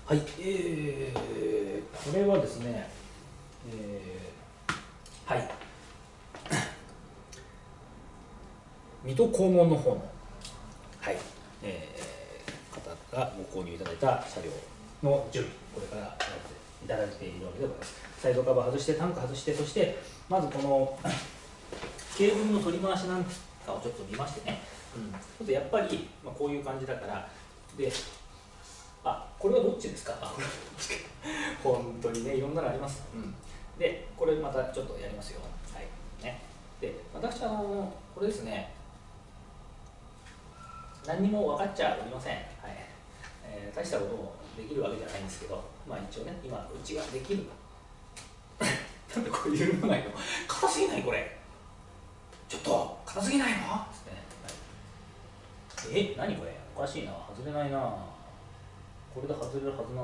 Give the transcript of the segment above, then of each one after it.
はい、これはですね、はい、水戸黄門の方の、はい、方がご購入いただいた車両の準備、これからやっていただいているわけでございます。サイドカバー外して、タンク外して、そしてまずこのケーブルの取り回しなんかをちょっと見ましてね、ちょっとやっぱり、こういう感じだから、で、これはどっちですか？本当にね、いろんなのあります。で、これまたちょっとやりますよ。はい。ね。で、私これですね、何にも分かっちゃおりません。はい。大したこともできるわけじゃないんですけど、一応ね、今、うちができる。なんでこれ緩まないの？硬すぎないこれ。ちょっと、硬すぎないの？つってね。何これ？おかしいな。外れないな。これで外れるはずなんだけど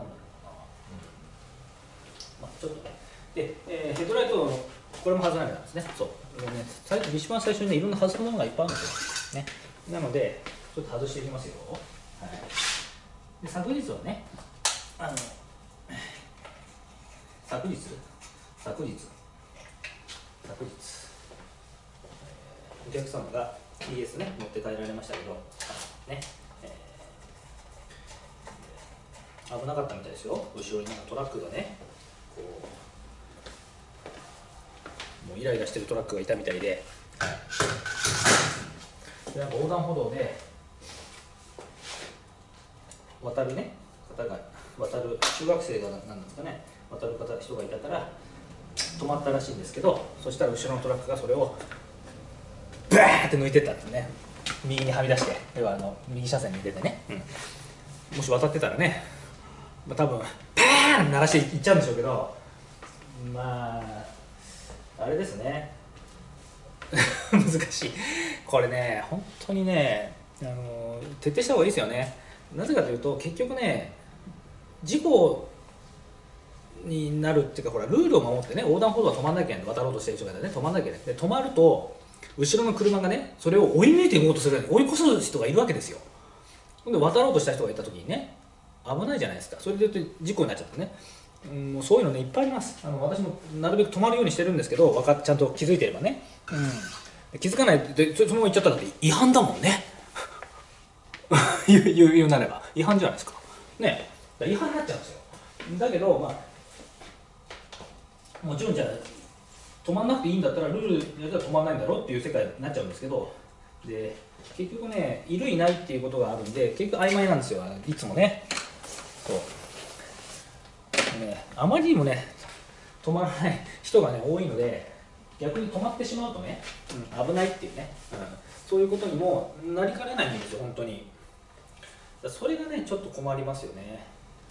な。ちょっとね。で、ヘッドライトのこれも外れないなんですね。そう。一番最初にね、いろんな外すものがいっぱいあるんですよ。ね。なので、ちょっと外していきますよ。はい。で、昨日はね、昨日、お客様が TS ね、持って帰られましたけど、ね、危なかったみたいですよ。後ろになんかトラックがね、こう、もうイライラしてるトラックがいたみたいで、でなんか横断歩道で渡るね、中学生がなんですかね、渡る人がいたから止まったらしいんですけど、そしたら後ろのトラックがそれをバーって抜いてったってね、右にはみ出して、要は右車線に出てね、もし渡ってたらね、多分パーン鳴らしていっちゃうんでしょうけど、あれですね難しいこれね、本当にね、徹底した方がいいですよね。なぜかというと、結局ね、事故になるっていうか、ほらルールを守ってね、横断歩道は止まんなきゃいけない、渡ろうとしてる人がね、止まんなきゃいけない。で止まると後ろの車がね、それを追い抜いていこうとするのに追い越す人がいるわけですよ。で渡ろうとした人がいた時にね、危ないじゃないですか。それで事故になっちゃってね、もうそういうのね、いっぱいあります。私もなるべく止まるようにしてるんですけど、ちゃんと気づいてればね、気づかないでそのまま行っちゃったら違反だもんね言うなれば違反じゃないですかね。違反になっちゃうんですよ。だけどもちろんじゃあ止まんなくていいんだったらルールやったら止まんないんだろうっていう世界になっちゃうんですけど、で結局ね、いるいないっていうことがあるんで、結局曖昧なんですよ、いつもね。そうね、あまりにもね止まらない人がね多いので、逆に止まってしまうとね、危ないっていうね、そういうことにもなりかねないんですよ、本当に。それがね、ちょっと困りますよね。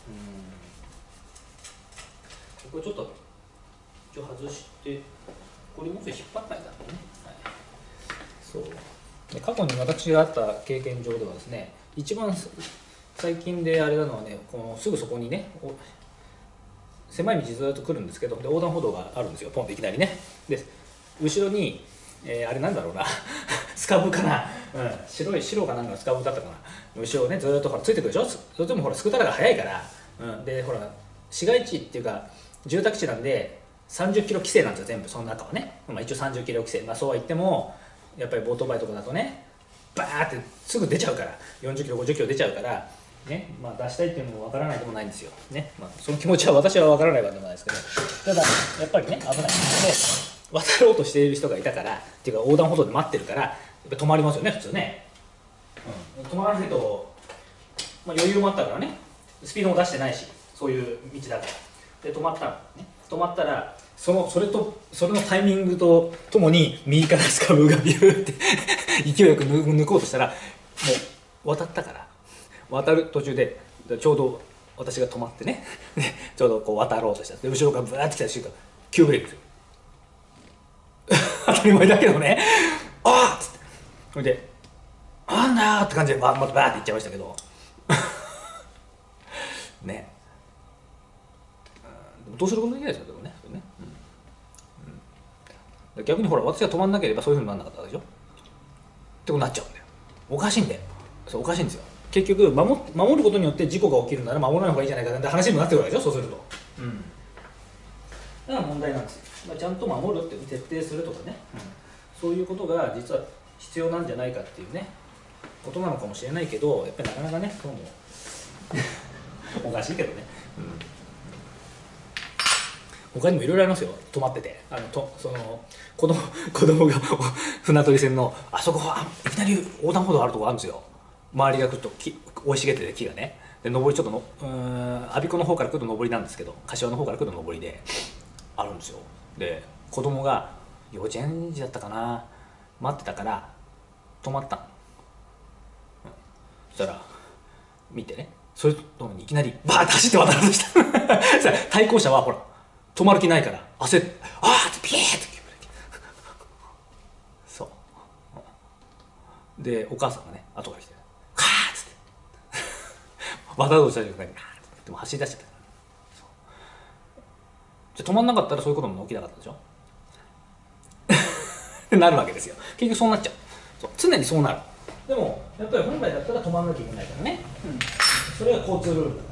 これちょっと外して、これもうちょい引っ張ったんだろうね。そうで、過去に私があった経験上ではですね、一番最近であれなのはね、このすぐそこにね、狭い道ずっと来るんですけど、で横断歩道があるんですよ、ポンっていきなりね。で後ろに、あれなんだろうなスカブかな、白かなんかのスカブだったかな、後ろねずっとほらついてくるでしょ。それでもほらスクーターが速いから、でほら市街地っていうか住宅地なんで30キロ規制なんですよ、全部その中はね。一応30キロ規制、そうは言ってもやっぱりオートバイとかだとね、バーってすぐ出ちゃうから、40キロ50キロ出ちゃうからね、出したいっていうのもわからないでもないんですよね。その気持ちは私はわからないわけでもないですけど、ただやっぱりね危ないので、渡ろうとしている人がいたからっていうか、横断歩道で待ってるからやっぱ止まりますよね、普通ね。止まらないと、余裕もあったからね、スピードも出してないし、そういう道だから。で止まったのね。止まったらそのタイミングとともに右からスカブがビューって勢いよく抜こうとしたら、もう渡ったから、渡る途中でちょうど私が止まってねちょうどこう渡ろうとしたで、後ろからブワーって来た瞬間急ブレーキする当たり前だけどね、あっつって、それでなんだーって感じでまたバーって行っちゃいましたけどね、どうすることできないですよ、でもね、逆にほら、私が止まんなければそういうふうにならなかったでしょってことになっちゃうんだよ。おかしいんだよ。そう、おかしいんですよ。 結局守ることによって事故が起きるなら守らない方がいいじゃないかって話にもなってくるわけでしょ、そうすると。だから問題なんですよ。ちゃんと守るって徹底するとかね、そういうことが実は必要なんじゃないかっていうねことなのかもしれないけど、やっぱりなかなかねそうもおかしいけどね、他にもいろいろありますよ。止まっててその子供が船取り船のあそこはいきなり横断歩道あるとこあるんですよ。周りが来ると生い茂ってて木がね、で上りちょっと我孫子の方から来ると上りなんですけど、柏の方から来ると上りであるんですよ。で子供が幼稚園児だったかな、待ってたから止まったの、そしたら見てね、それとともにいきなりバーッて走って渡ろうとした対向車はほら止まる気ないから焦ってあーってピーッてそうでお母さんがね後から来てカーッつって渡ろうとした瞬間にでも走り出しちゃったから、じゃ止まんなかったらそういうことも起きなかったでしょってなるわけですよ。結局そうなっちゃう。そう常にそうなる。でもやっぱり本来だったら止まらなきゃいけないからね、それが交通ルールだから、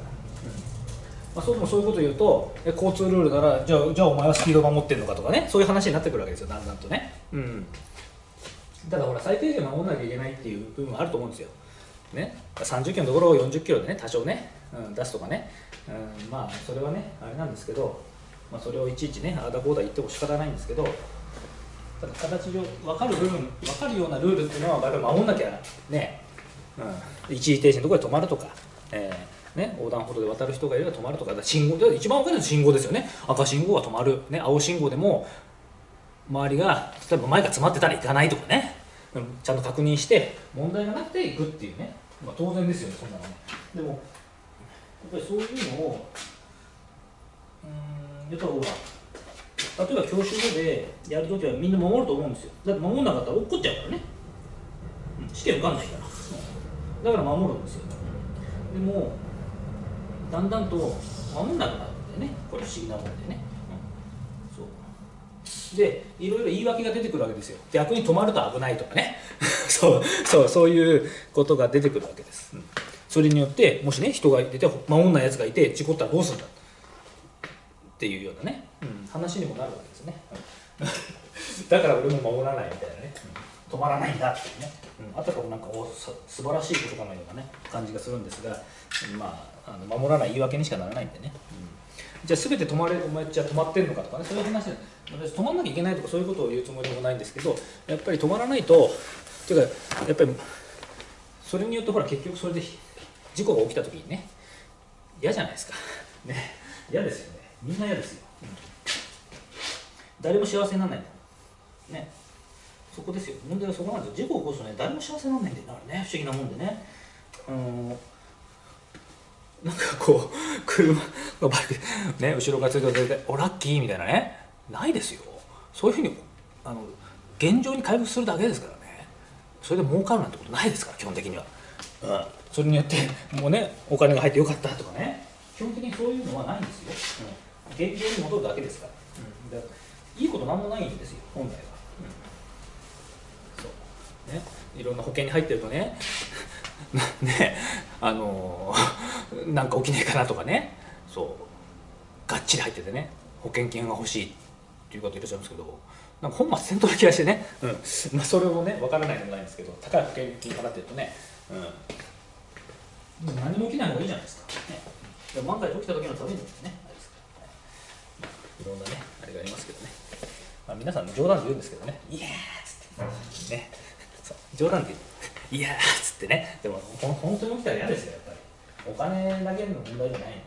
そういうことを言うと交通ルールならじゃあお前はスピードを守ってるのかとかね、そういう話になってくるわけですよ、だんだんとね。ただほら最低限守らなきゃいけないっていう部分はあると思うんですよ、ね、30キロのところを40キロでね多少ね、出すとかね、まあそれはねあれなんですけど、それをいちいちねああだこうだ言っても仕方ないんですけど、ただ形上分かるようなルールっていうのはやっぱり守んなきゃね、一時停止のところで止まるとか、横断歩道で渡る人がいれば止まるとか、信号で一番分かるのは信号ですよね。赤信号は止まる、青信号でも周りが例えば前が詰まってたら行かないとかね、ちゃんと確認して問題がなくて行くっていうね、当然ですよね、そんなのね。でもやっぱりそういうのをやっぱりほら例えば教習所でやるときはみんな守ると思うんですよ。だって守んなかったら落っこっちゃうからね、試験受かんないから、だから守るんですよ。でもだんだんと守んなくなるんでね、これ不思議なもんでね、そうでいろいろ言い訳が出てくるわけですよ。逆に止まると危ないとかねそういうことが出てくるわけです、それによってもしね人が出て守んないやつがいて事故ったらどうするんだっていうようなね、話にもなるわけですねだから俺も守らないみたいなね、止まらないんだっていうね、あたかもなんか素晴らしいことかのようなね感じがするんですが、守らない言い訳にしかならないんでね、じゃあ全てお前じゃあ止まってんのかとかね、そういう話で私止まんなきゃいけないとかそういうことを言うつもりもないんですけど、やっぱり止まらないとっていうかやっぱりそれによってほら結局それで事故が起きた時にね嫌じゃないですかね、嫌ですよね、みんな嫌ですよ、誰も幸せにならないんだね、そこですよ、問題はそこなんですよ。事故を起こすとね誰も幸せにならないんだよね、不思議なもんでね、なんかこう車がバイクね後ろからついてておラッキーみたいなね、ないですよ。そういうふうに現状に回復するだけですからね、それで儲かるなんてことないですから基本的には、それによってもうねお金が入ってよかったとかね、基本的にそういうのはないんですよ、現状に戻るだけですから、だからいいことなんもないんですよ本来は、そうね、いろんな保険に入ってるとねねなんか起きねえかなとかね、そうがっちり入っててね保険金が欲しいっていう方いらっしゃるんですけど、なんか本末転倒な気がしてね、それもね分からないでもないんですけど、高い保険金払ってるとね、でも何も起きない方がいいじゃないですか、ね、万が一起きた時のためにですね、いろんなねあれがありますけどね、皆さん冗談で言うんですけどね、いやーっつってね、そう冗談で言ういやーっつってね、でも本当に起きたら嫌ですよ、やっぱりお金だけの問題じゃないのでね。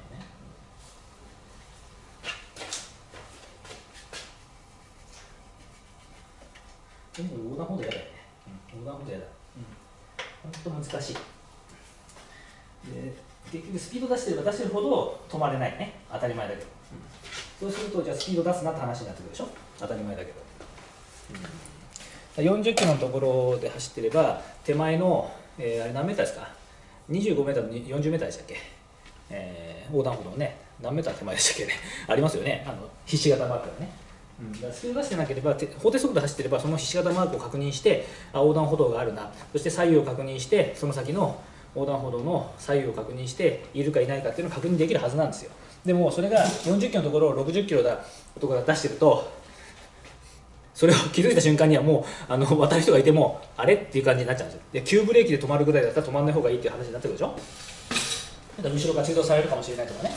でも横断歩道嫌だよね、横断歩道嫌だ、本当難しいで、結局スピード出してれば出してるほど止まれないね、当たり前だけど、そうするとじゃあスピード出すなって話になってくるでしょ、当たり前だけど、40キロのところで走ってれば手前の、あれ何メーターですか、25メーターと40メーターでしたっけ、横断歩道ね何メーター手前でしたっけねありますよね、ひし形マークがね、だからスピード出してなければ法定速度で走ってればそのひし形マークを確認して横断歩道があるな、そして左右を確認してその先の横断歩道の左右を確認しているかいないかっていうのを確認できるはずなんですよ。でもそれが40キロのところを60キロだとか出してると、それを気づいた瞬間にはもう渡る人がいてもあれっていう感じになっちゃうんですよ。で急ブレーキで止まるぐらいだったら止まんない方がいいっていう話になってくるでしょ。後ろから追突されるかもしれないとかね、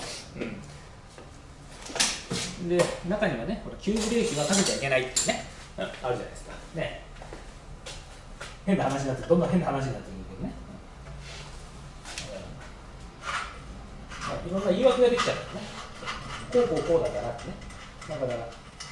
で中にはね、急ブレーキはかけちゃいけないってね、あるじゃないですかね。変な話になってどんどん変な話になってくるけどね、いろんな言い訳ができちゃうからね、こうだからってね。だから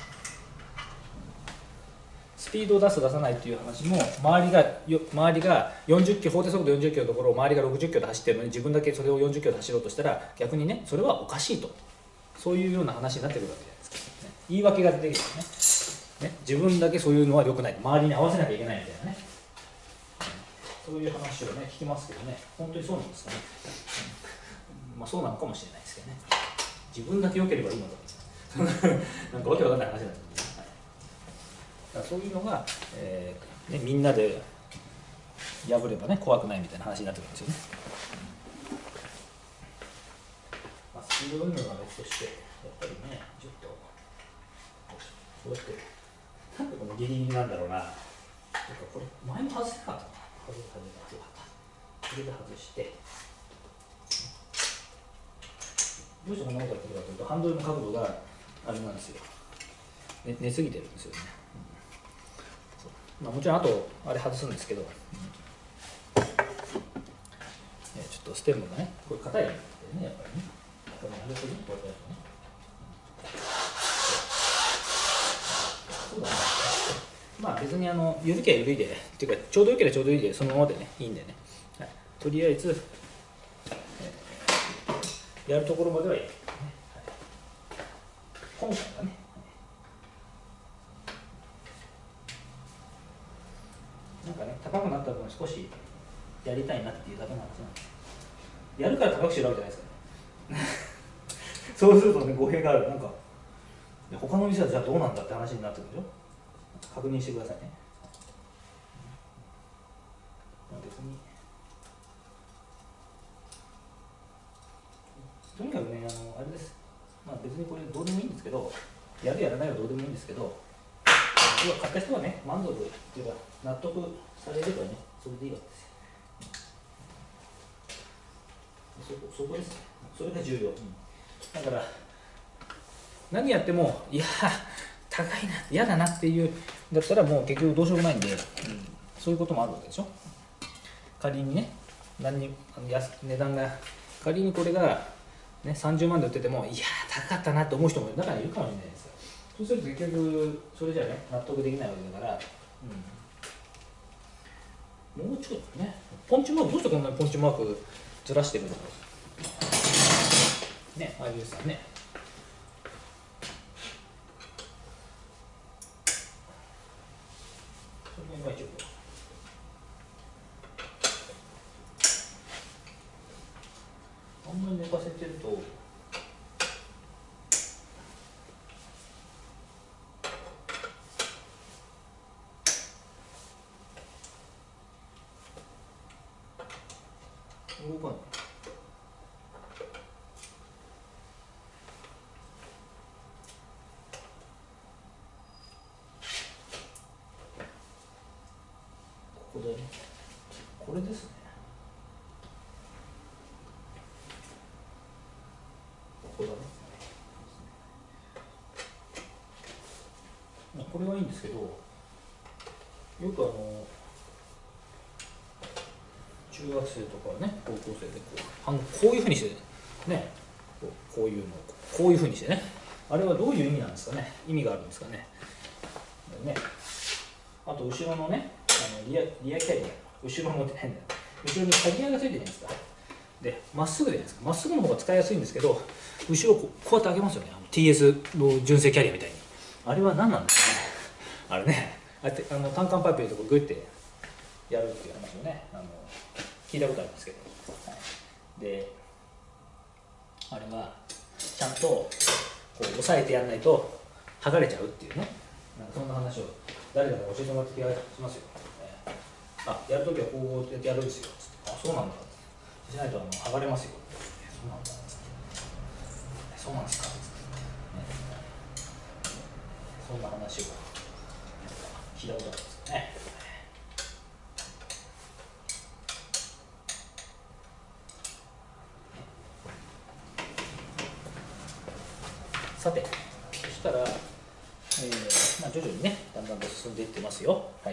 スピードを出す出さないっていう話も、周りが40キロ、法定速度40キロのところを周りが60キロで走ってるのに自分だけそれを40キロで走ろうとしたら逆にね、それはおかしいと、そういうような話になってくるわけじゃないですか、ね、言い訳が出てきてね、自分だけそういうのは良くない、周りに合わせなきゃいけないみたいなね、そういう話をね聞きますけどね、本当にそうなんですかね、そうなのかもしれないですけどね、自分だけ良ければいいのかなんかわけわかんない話なんですけどね。そういうのが、みんなで破ればね怖くないみたいな話になってくるんですよね。スピード運動は別としてやっぱりね、ちょっとそうやってなんでこのギリギリなんだろうな。これ前も外せなかったな。これで外して、どうしてこんなことやってるかというと、ハンドルの角度があれなんですよ、寝すぎてるんですよね。もちろんあとあれ外すんですけど、ちょっとステムがね、これ硬いんですけどね、やっぱりね、これ外すね、こうやってやるとね、そうだね、別に緩きゃ緩いでっていうか、ちょうどよければちょうどいいで、そのままでねいいんでね、はい、とりあえず、やるところまではいい、ね、はい、今回はね、なんかね、高くなった分少しやりたいなっていうだけの話なんです。やるから高くしてるわけじゃないですからねそうするとね、語弊がある。なんか他の店はじゃあどうなんだって話になってくるでしょ。確認してくださいね。別にとにかくね、あれです。別にこれどうでもいいんですけど、やるやらないはどうでもいいんですけど、買った人はね、満足っていうか納得されればね、それでいいわけですよ。そこですね。それが重要。だから何やってもいや高いな、嫌だなっていうだったらもう結局どうしようもないんで、そういうこともあるわけでしょ。仮にね、値段が仮にこれが、ね、30万で売ってても、いや高かったなって思う人も中にいるかもしれないですよ。そうすると結局それじゃね納得できないわけだから、もうちょっとね、ポンチマークどうしてこんなにポンチマークずらしてるのかね、ああいうさね、それが一応あんまり寝かせてると動かない。ここでこれですね。ここだね。これはいいんですけど、よく中学生とかね、高校生でこういうふうにしてね、こういうのをこういうふうにしてね、あれはどういう意味なんですかね。意味があるんですかね。あと後ろのね、リアキャリア、後ろの変だ、後ろにタイヤがついてるじゃないですか。で、まっすぐじゃないですか。まっすぐの方が使いやすいんですけど、後ろこうやって上げますよね。TS の純正キャリアみたいに。あれは何なんですかね。あれね、ああやって単管パイプでとこグッてやるっていう話をね、聞いたことあるんですけど、で、あれはちゃんとこう押さえてやらないと剥がれちゃうっていうね、なんかそんな話を誰かが教えてもらった気がしますよ。やるときはこうやってやるんですよ。あ、そうなんだ。 しないと剥がれますよ。そうなんだ。そうなんですか。そんな話を聞いたことあるんですよね。さて、そしたら、徐々にね、だんだんと進んでいってますよ。はい。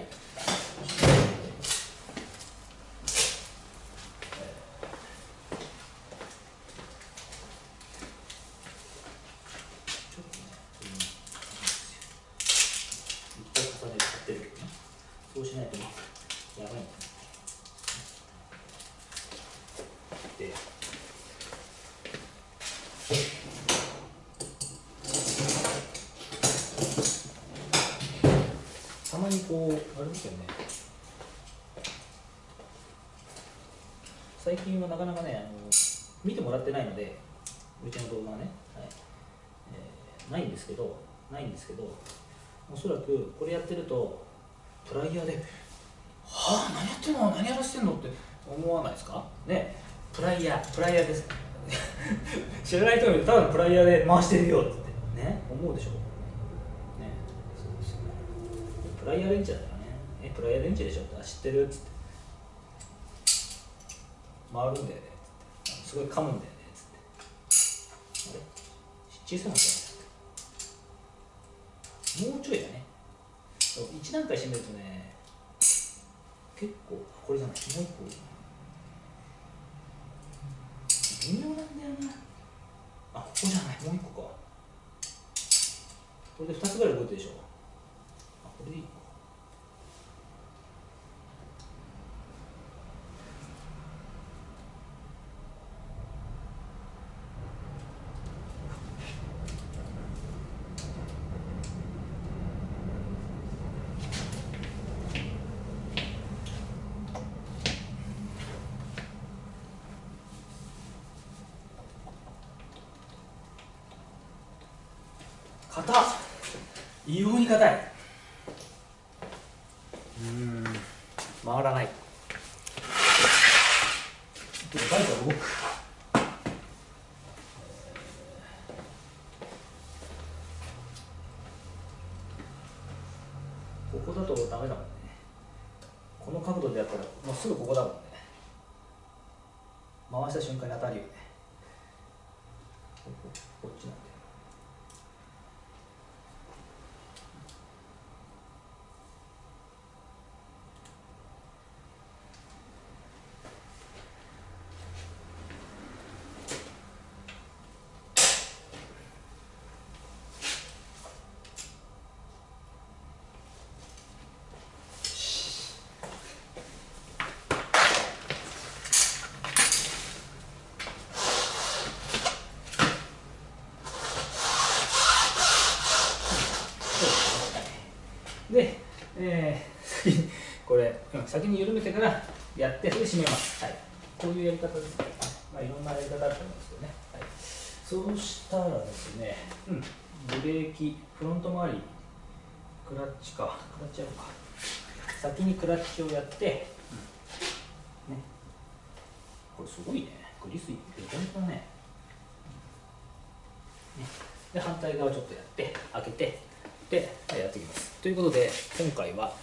そうしないとね、やばいんだ。で、たまにこう、あれですよね。最近はなかなかね、見てもらってないので、うちの動画はね、はいないんですけど、おそらくこれやってると、プライヤーで、はあ、何やってんの、何やらせてんのって思わないですかね。プライヤーです。知らない人が見ると、ただのプライヤーで回してるよってね、思うでしょ。ね、そうですよね。プライヤーレンチだからね、プライヤーレンチでしょって、知ってるっつって。回るんだよねっつって、すごい噛むんだよねっつって。あれ小さいのかな、もうちょいだね。1段階締めるとね、結構、これじゃない、もう一個微妙なんだよな。あ、ここじゃない、もう一個か。これで2つぐらい動いてるでしょ。あ、これでいい。硬っ、異様に硬い。回らない。バイクが動く。ここだとダメだもんね。この角度でやったらもうすぐここだもんね。回した瞬間に当たるよね。こっちなんで。で、先に緩めてからやって、それで締めます。はい、こういうやり方ですね。いろんなやり方あると思うんですけどね。はい、そうしたらですね、ブレーキ、フロント周り、クラッチやるか。先にクラッチをやって、ね、これすごいね、グリスいって本当だね。で、反対側ちょっとやって、開けて、で、やっていきます。ということで、今回は、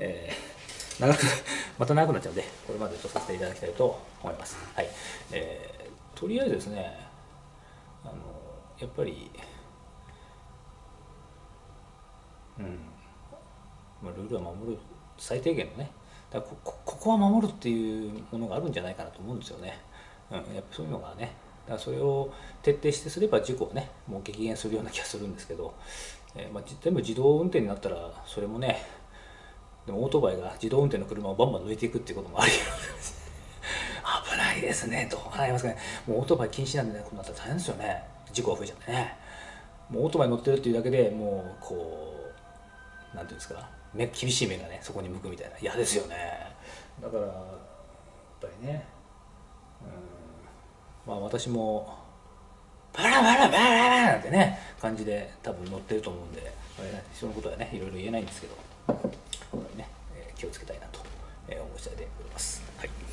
また長くなっちゃうので、これまでとさせていただきたいと思います。はい。とりあえずですね、やっぱり、ルールは守る、最低限のね、だからここは守るっていうものがあるんじゃないかなと思うんですよね。やっぱそういうのがね、だからそれを徹底してすれば事故をね、もう激減するような気がするんですけど、全部自動運転になったら、それもね、でもオートバイが自動運転の車をバンバン抜いていくっていうこともあり危ないですね、どうなりますかね。もうオートバイ禁止なんでね、こうなったら大変ですよね。事故が増えちゃってね。もうオートバイ乗ってるっていうだけでもうこう、なんていうんですか、厳しい目がね、そこに向くみたいな。嫌ですよね。だからやっぱりね、私もバラバラバラバラなんてね感じで多分乗ってると思うんで、人のことはねいろいろ言えないんですけど、これね、気をつけたいなと思う次第でございます。はい。